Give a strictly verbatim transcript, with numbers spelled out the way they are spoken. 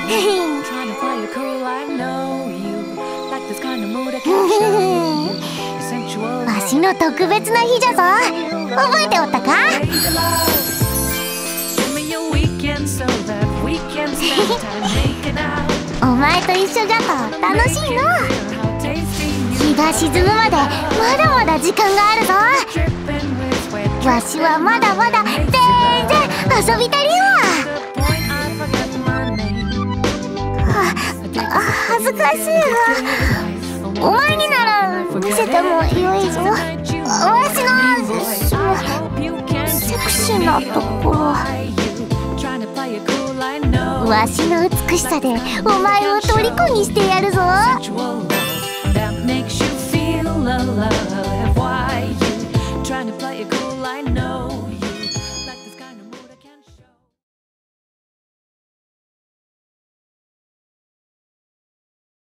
わしの特別な日じゃぞ。覚えておったか？お前と一緒じゃと楽しいの。日が沈むまでまだまだ時間があるぞ。わしはまだまだ全然遊びたりわ。あ、恥ずかしいわ。お前になら見せてもよいぞ。わしのそのセクシーなところ。わしの美しさでお前を虜にしてやるぞ。Trying to play it cool.